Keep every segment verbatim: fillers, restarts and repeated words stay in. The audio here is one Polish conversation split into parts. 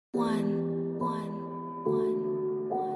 One, one, one, one,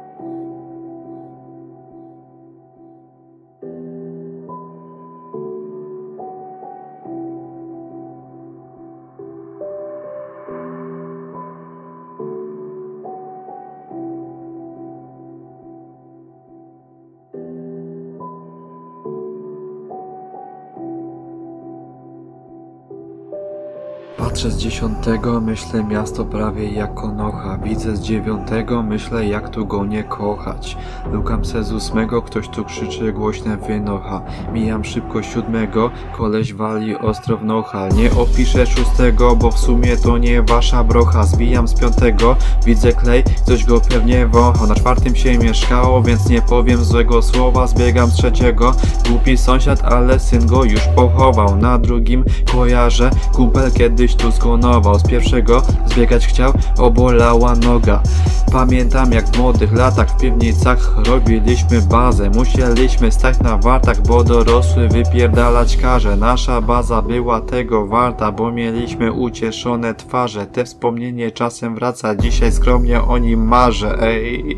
Patrzę z dziesiątego, myślę miasto prawie jak Konoha. Widzę z dziewiątego, myślę jak tu go nie kochać. Lukam se z ósmego, ktoś tu krzyczy głośne wynocha. Mijam szybko siódmego, koleś wali ostro w nocha. Nie opiszę szóstego, bo w sumie to nie wasza brocha. Zbijam z piątego, widzę klej, ktoś go pewnie wąchał. Na czwartym się mieszkało, więc nie powiem złego słowa. Zbiegam z trzeciego, głupi sąsiad, ale syn go już pochował. Na drugim kojarzę, kumpel kiedyś tu skonował. Z pierwszego zbiegać chciał, obolała noga. Pamiętam jak w młodych latach w piwnicach robiliśmy bazę. Musieliśmy stać na wartach, bo dorosły wypierdalać każe. Nasza baza była tego warta, bo mieliśmy ucieszone twarze. Te wspomnienie czasem wraca, dzisiaj skromnie o nim marzę, ej.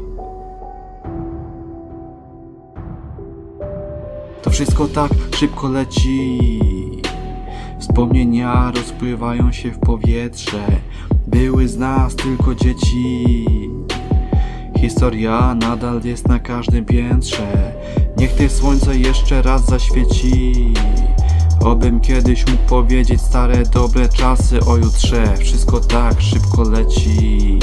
To wszystko tak szybko leci. Wspomnienia rozpływają się w powietrze. Były z nas tylko dzieci. Historia nadal jest na każdym piętrze. Niech te słońce jeszcze raz zaświeci. Obym kiedyś mógł powiedzieć stare dobre czasy o jutrze. Wszystko tak szybko leci.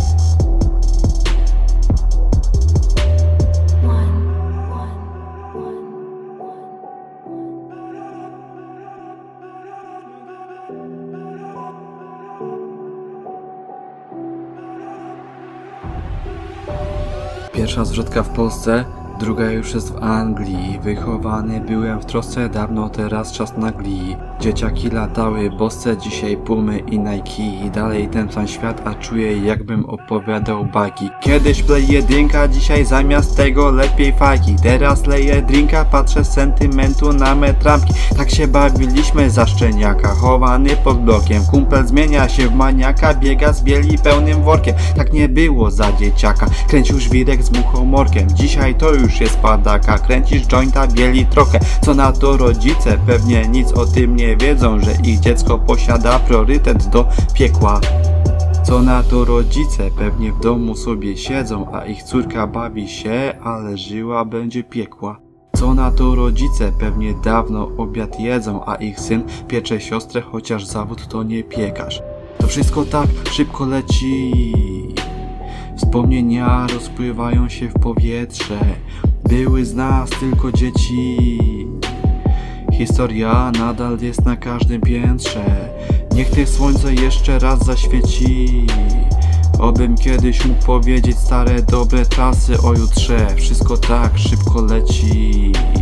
Pierwsza zwrotka w Polsce, druga już jest w Anglii. Wychowany byłem w trosce dawno, teraz czas nagli. Dzieciaki latały bosce, dzisiaj Pumy i Nike. Dalej ten sam świat, a czuję jakbym opowiadał bajki. Kiedyś play jedynka, dzisiaj zamiast tego lepiej fajki. Teraz leję drinka, patrzę z sentymentu na me trampki. Tak się bawiliśmy za szczeniaka, chowany pod blokiem. Kumpel zmienia się w maniaka, biega z bieli pełnym workiem. Tak nie było za dzieciaka, kręcił żwirek z muchomorkiem. Dzisiaj to już jest padaka, kręcisz jointa, bieli trochę. Co na to rodzice? Pewnie nic o tym nie wiedzą, że ich dziecko posiada priorytet do piekła. Co na to rodzice? Pewnie w domu sobie siedzą, a ich córka bawi się, ale żyła będzie piekła. Co na to rodzice? Pewnie dawno obiad jedzą, a ich syn piecze siostrę, chociaż zawód to nie piekarz. To wszystko tak szybko leci. Wspomnienia rozpływają się w powietrze. Były z nas tylko dzieci. Historia nadal jest na każdym piętrze. Niech te słońce jeszcze raz zaświeci. Obym kiedyś mógł powiedzieć stare dobre czasy o jutrze. Wszystko tak szybko leci.